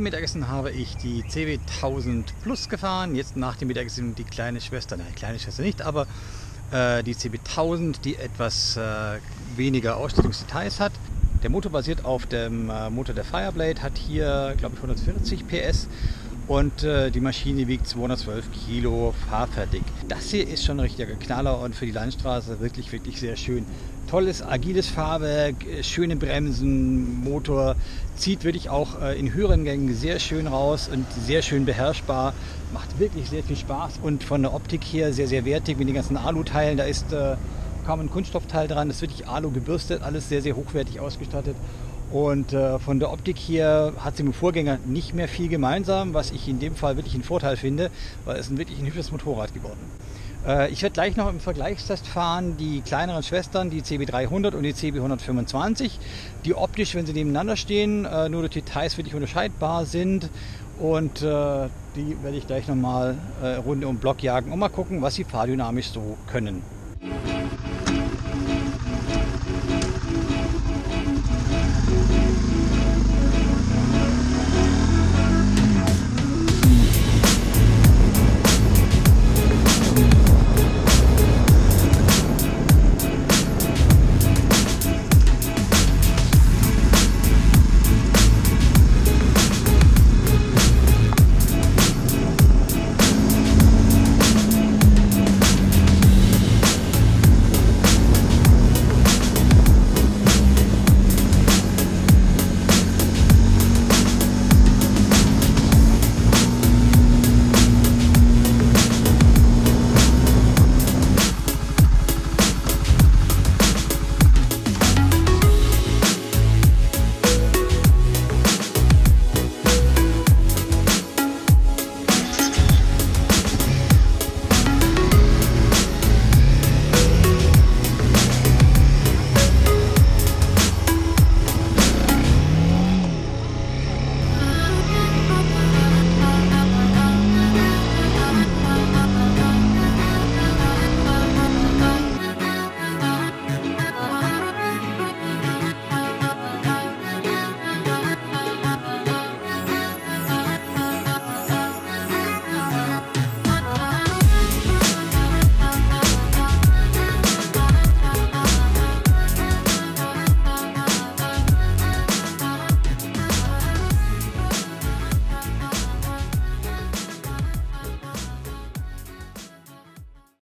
dem Mittagessen habe ich die CB 1000 Plus gefahren. Jetzt nach dem Mittagessen die kleine Schwester, nein, kleine Schwester nicht, aber die CB 1000, die etwas weniger Ausstattungsdetails hat. Der Motor basiert auf dem Motor der Fireblade, hat hier, glaube ich, 140 PS und die Maschine wiegt 212 Kilo, fahrfertig. Das hier ist schon ein richtiger Knaller und für die Landstraße wirklich, wirklich sehr schön. Tolles, agiles Fahrwerk, schöne Bremsen, Motor, zieht wirklich auch in höheren Gängen sehr schön raus und sehr schön beherrschbar. Macht wirklich sehr viel Spaß und von der Optik her sehr, sehr wertig mit den ganzen Alu-Teilen. Da ist kaum ein Kunststoffteil dran, das ist wirklich Alu gebürstet, alles sehr, sehr hochwertig ausgestattet. Und von der Optik hier hat sie mit dem Vorgänger nicht mehr viel gemeinsam, was ich in dem Fall wirklich einen Vorteil finde, weil es wirklich ein hübsches Motorrad geworden. Ich werde gleich noch im Vergleichstest fahren die kleineren Schwestern, die CB 300 und die CB 125, die optisch, wenn sie nebeneinander stehen, nur durch Details wirklich unterscheidbar sind. Und die werde ich gleich nochmal Runde um den Block jagen und mal gucken, was sie fahrdynamisch so können.